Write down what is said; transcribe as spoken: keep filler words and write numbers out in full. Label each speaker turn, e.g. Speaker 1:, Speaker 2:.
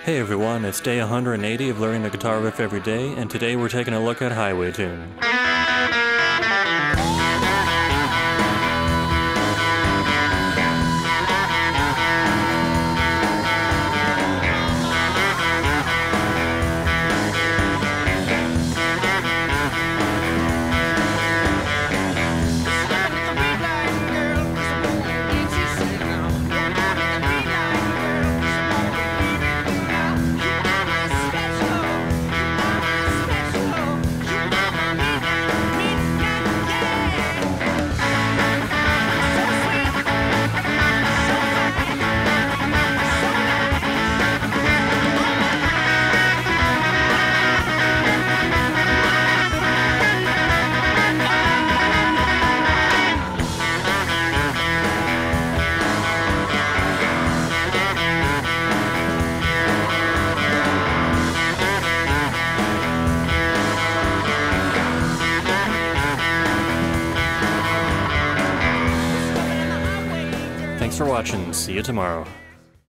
Speaker 1: Hey everyone, it's day one hundred eighty of learning the guitar riff every day, and today we're taking a look at Highway Tune. Thanks for watching. See you tomorrow.